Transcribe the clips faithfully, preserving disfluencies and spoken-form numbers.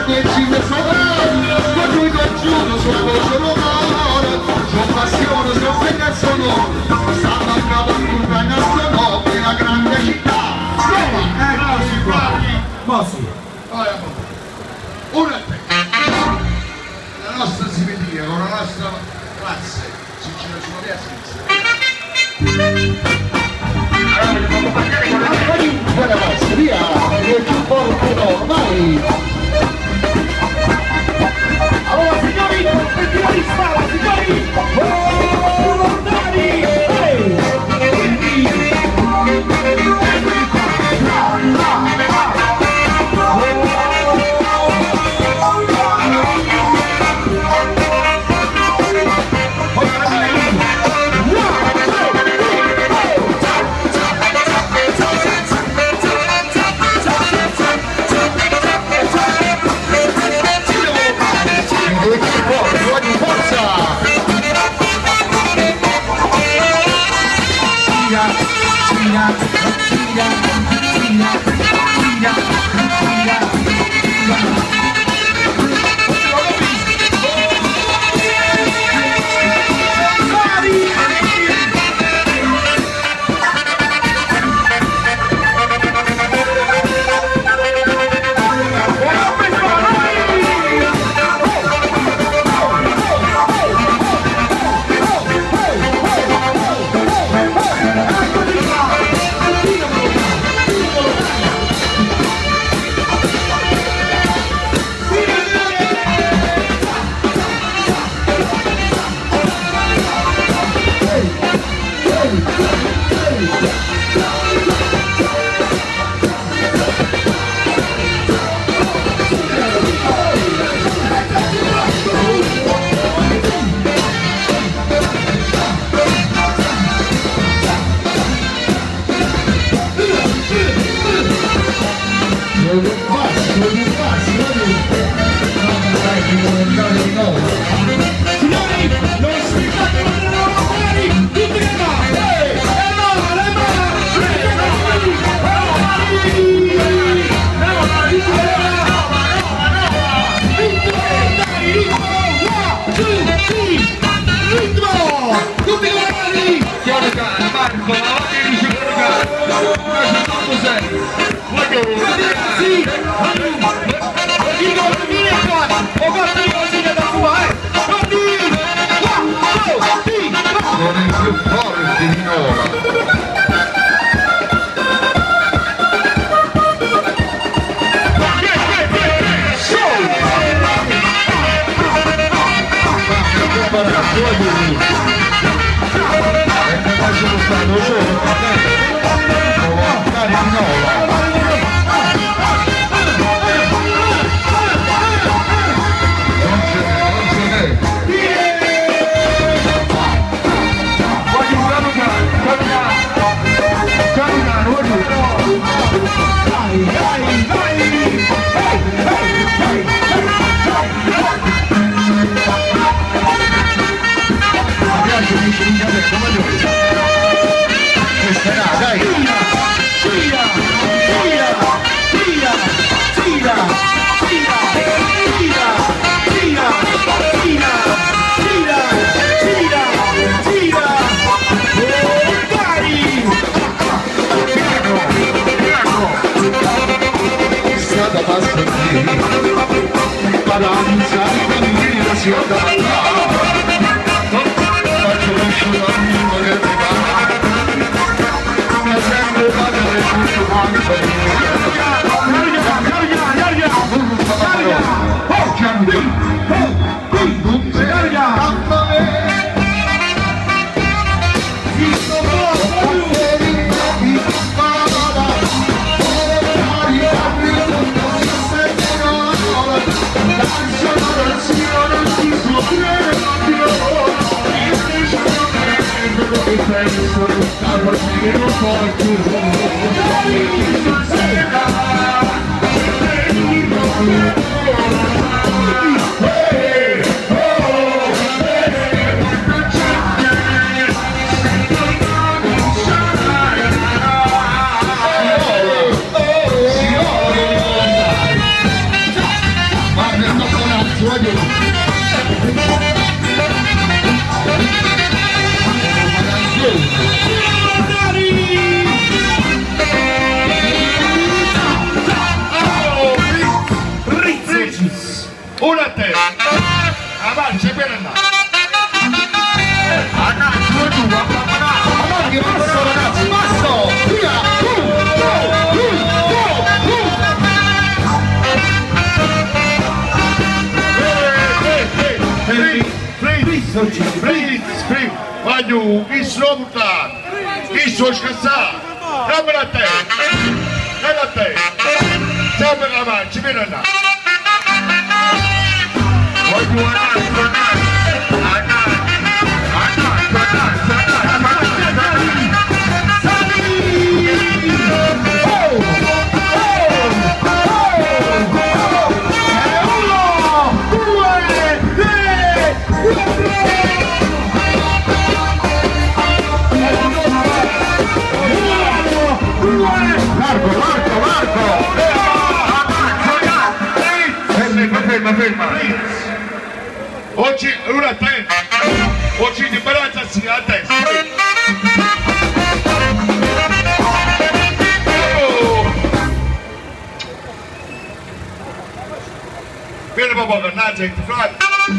che ci sono, con lui congiuro, sono voce romano, sono passione, sono ragazzo no, stanno a capo di un ragazzo no, per la grande città. Roma, eccoci qua. Ma sì. Una te. La nostra simetria, con la nostra classe, si gira sulla via sinistra. Allora, dobbiamo partire con la via. Ragazzi, via, che è più forte ormai. Allora, signori, per tiro di spalla, signori! Oh, lontani! Ehi! Una a te. Avanti, c'è per andare. Anna, giù e giù, avanti, passo ragazzi, passo, via, giù, giù, giù, giù, giù. Fritz, Fritz, voglio, chi sono buttato, chi sono scassato, dammi a te, dammi a te, siamo avanti, ci viene là. Voglio andare, andare, andare, andare, ferma, ferma. Oggi una a testa, oggi di balanza si a testa. Oh. Vieni papà, mannaggia, ti fai.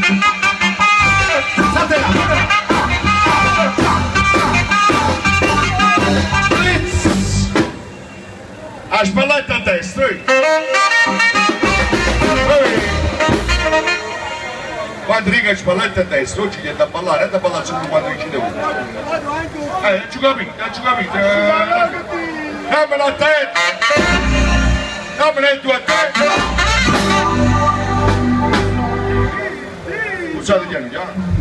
State là. A spalletta a testa, quando riga spalletta a destra, oggi viene da ballare, è da ballare solo quando ci devo. Eh, ci capite, ci capite. Dammela a te! Dammela tu a te! Usate piano piano.